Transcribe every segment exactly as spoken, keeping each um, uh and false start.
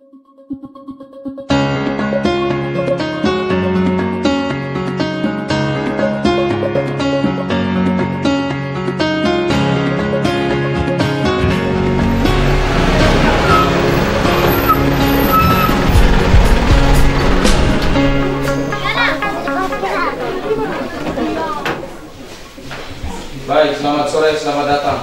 Baik, selamat sore, selamat datang.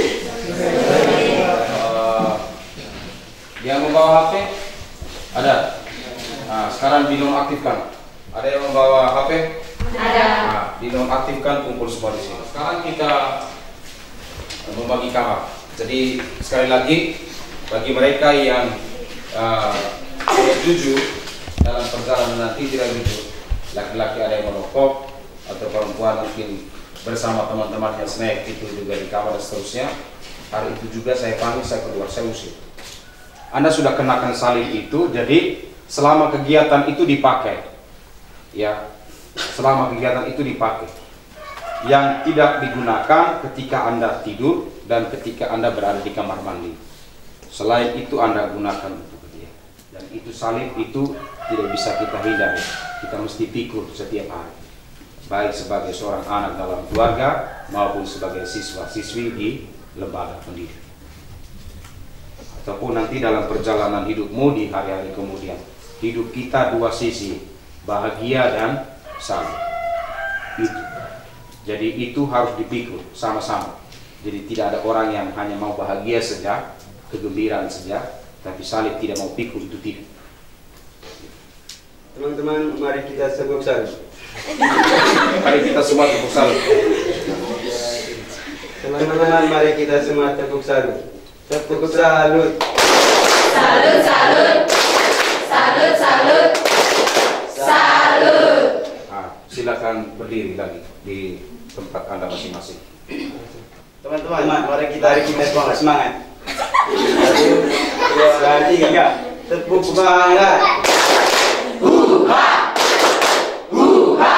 Uh, yang membawa H P? Ada? Nah, sekarang dinonaktifkan. Ada yang membawa H P? Ada. Nah, dinonaktifkan, kumpul semua di sini. Sekarang kita membagi kamar. Jadi sekali lagi, bagi mereka yang uh, tidak setuju dalam perjalanan nanti tidak begitu. Laki-laki ada yang merokok atau perempuan mungkin bersama teman-temannya snack itu juga di kamar dan seterusnya. Hari itu juga saya panggil, saya keluar, saya usir. Anda sudah kenakan salin itu, jadi selama kegiatan itu dipakai, ya, selama kegiatan itu dipakai. Yang tidak digunakan ketika Anda tidur dan ketika Anda berada di kamar mandi. Selain itu Anda gunakan untuk dia. Dan itu salin itu tidak bisa kita hindari. Kita mesti pikul setiap hari. Baik sebagai seorang anak dalam keluarga maupun sebagai siswa-siswi di lembaga pendidikan. Ataupun nanti dalam perjalanan hidupmu di hari-hari kemudian. Hidup kita dua sisi, bahagia dan saleh. Itu. Jadi itu harus dipikul sama-sama. Jadi tidak ada orang yang hanya mau bahagia saja, kegembiraan saja, tapi saleh tidak mau pikul, itu tidak. Teman-teman, mari kita sebut salut. Mari kita semua tepuk salut. Teman-teman, mari kita semua tepuk salut. Tepuk salut. Salut, salut. Salut, salut. Salut. Nah, silakan berdiri lagi di tempat Anda masing-masing. Teman-teman, mari kita mari kita semangat semangat. Satu, dua, tiga. Tepuk semangat. Huha. Huha.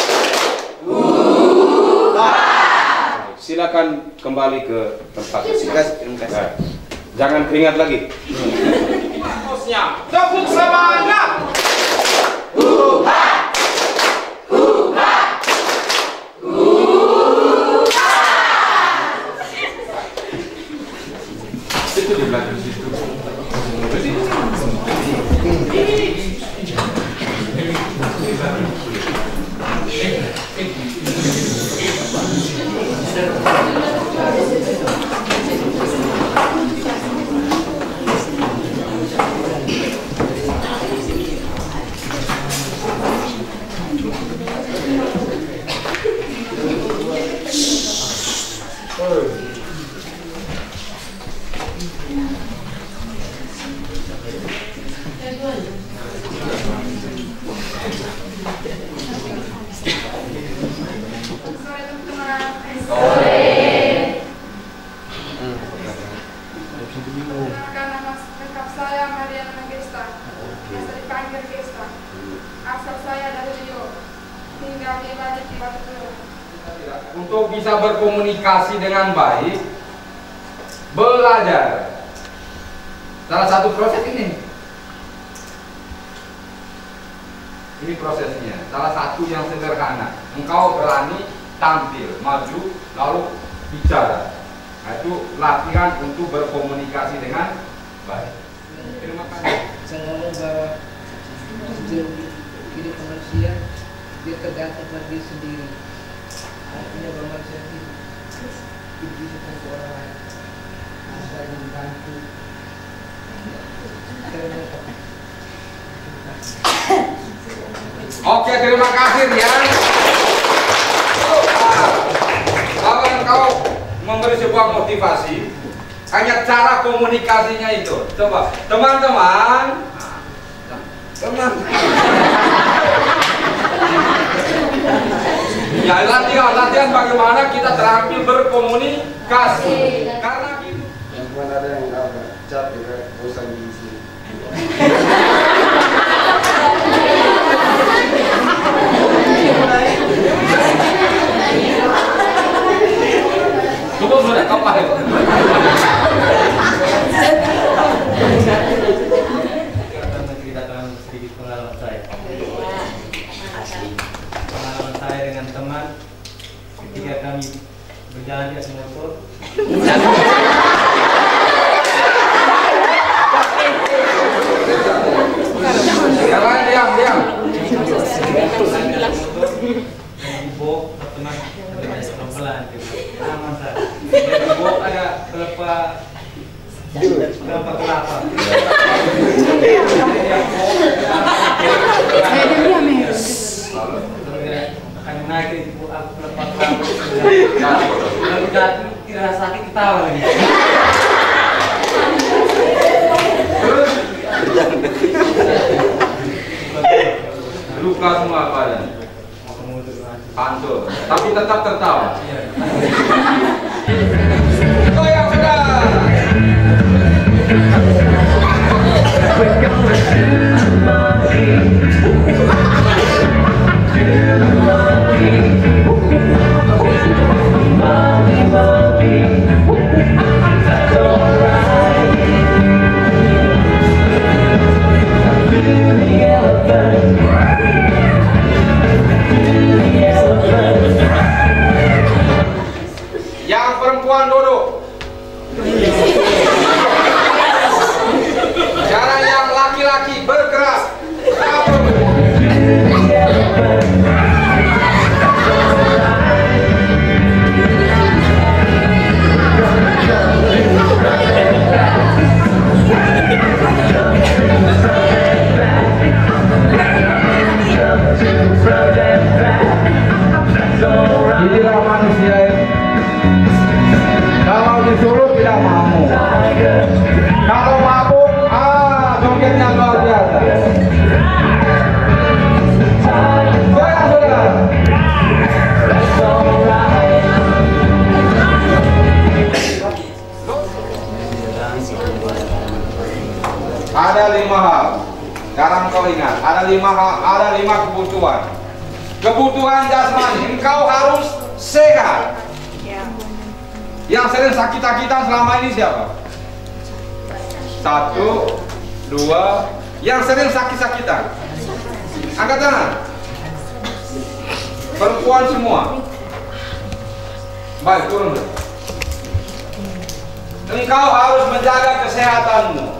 Huha. Silakan kembali ke tempat Terima kasih, terima kasih. Nah, jangan keringat lagi. Bosnya, tepuk semangat. Huha. Huha. Huha. Itu di belakang situ. Perkenalkan nama lengkap saya Mariana Nagesta, biasa dipanggil Gesta. Asal saya dari Rio, tinggal di Bali di Batu. Untuk bisa berkomunikasi dengan baik, belajar. Salah satu proses ini. Ini prosesnya. Salah satu yang sederhana. Engkau berani tampil, maju, lalu bicara. Nah, itu latihan untuk berkomunikasi dengan baik. Terima kasih. Saya ngomong bahwa sejauh hidup manusia dia tergantung pada diri sendiri. Artinya bahwa manusia hidup hidup bisa tanpa orang lain, bisa membantu. Oke, terima kasih Rian. Kawan kau memberi sebuah motivasi, hanya cara komunikasinya itu. Coba teman-teman, teman. Ya latihan, latihan bagaimana kita terampil berkomunikasi. Karena itu. Yang mana ada yang apa? Cap juga bosan di sini. Coba sudah kapan? lepas rambut. Udah udah tidak sakit ketawa lagi. Luka semua badan. Hancur, tapi tetap tertawa. Goyang sudah. Yang perempuan duduk. Sekarang yang laki-laki bergerak. Inilah manusia ini. Kalau disuruh tidak mau. Kalau mabuk, ah, jogetnya luar biasa. Goyang sudah. Ada lima hal. Sekarang kau ingat, ada lima hal, ada lima kebutuhan. Kebutuhan jasmani, engkau harus sehat. Yang sering sakit-sakitan selama ini siapa? Satu, dua. Yang sering sakit-sakitan, angkat tangan. Perempuan semua. Baik, turun. Engkau harus menjaga kesehatanmu.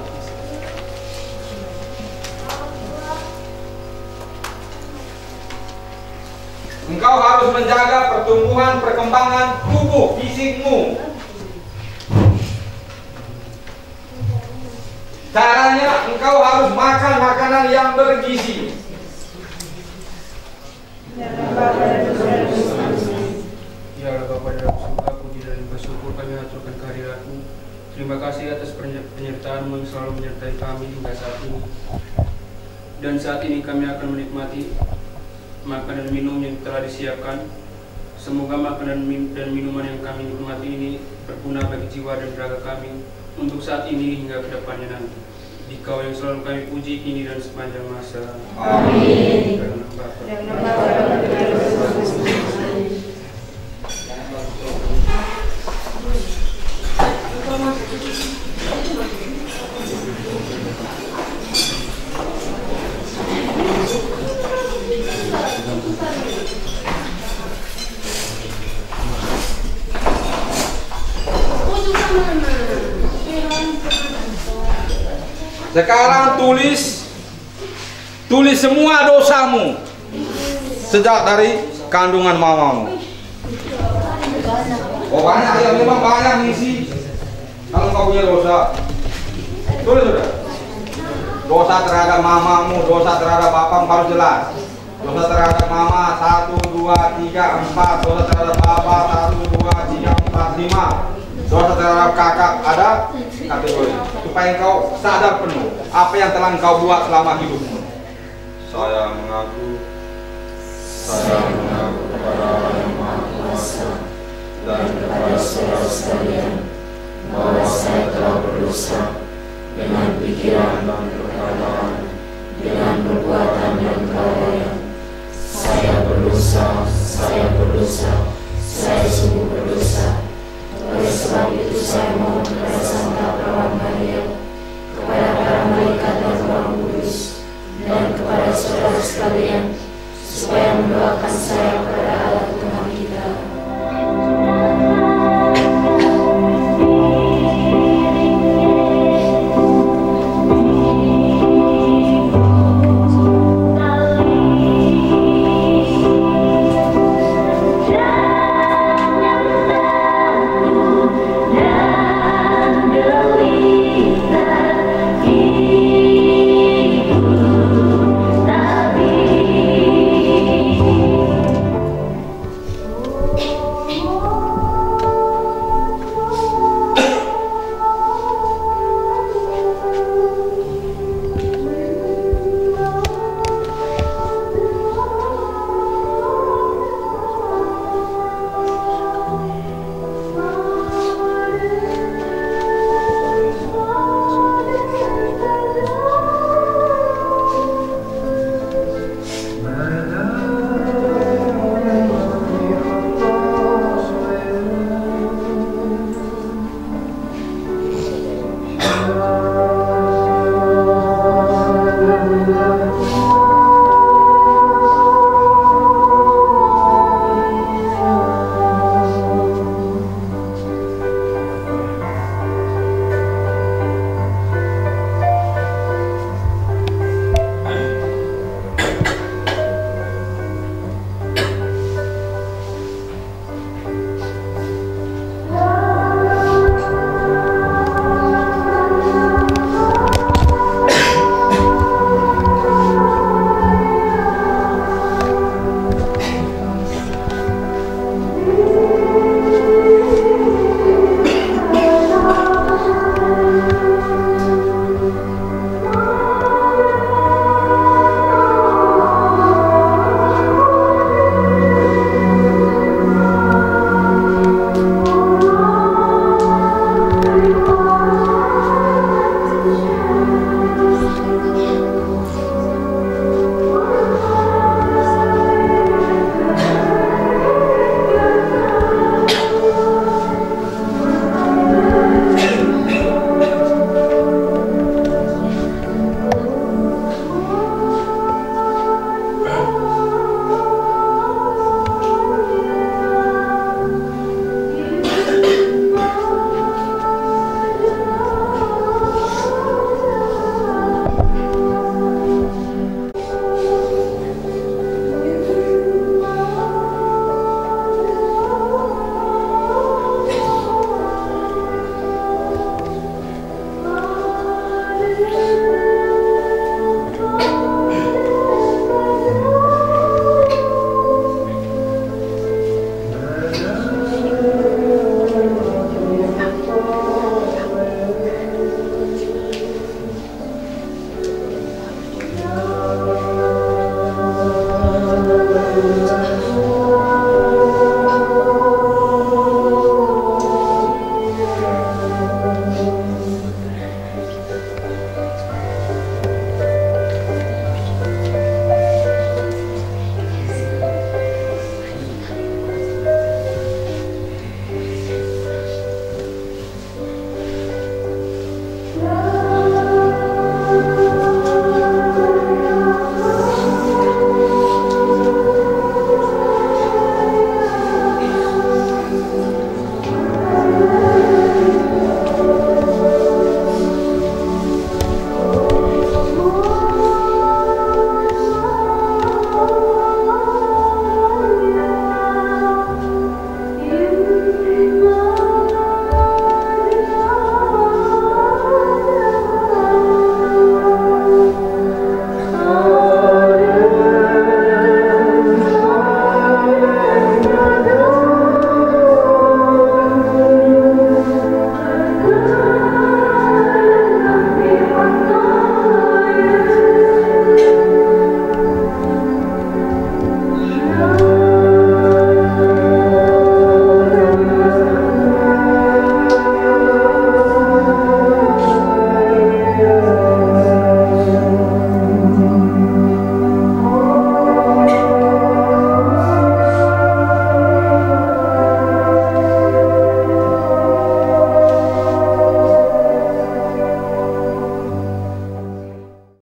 Engkau harus menjaga pertumbuhan perkembangan tubuh fisikmu. Caranya engkau harus makan makanan yang bergizi. Ya Allah Bapa dalam surga, puji dan bersyukur kami aturkan kehadirat-Mu. Terima kasih atas penyertaan-Mu yang selalu menyertai kami hingga saat ini. Dan saat ini kami akan menikmati makanan dan minum yang telah disiapkan. Semoga makanan dan minuman yang kami nikmati ini berguna bagi jiwa dan raga kami untuk saat ini hingga kedepannya nanti. Dikau yang selalu kami puji kini dan sepanjang masa. Amin. Sekarang tulis tulis semua dosamu sejak dari kandungan mamamu. Oh banyak ya, memang banyak ngisi. Kalau kau punya dosa, tulis sudah. Dosa terhadap mamamu, dosa terhadap papamu harus jelas. Dosa terhadap mama satu, dua, tiga, empat. Dosa terhadap papa satu, dua, tiga, empat, lima. Dosa terhadap kakak ada kategori. Supaya engkau sadar penuh apa yang telah engkau buat selama hidupmu. Saya mengaku, saya mengaku kepada Allah yang Maha Kuasa dan kepada saudara sekalian bahwa saya telah berdosa dengan pikiran dan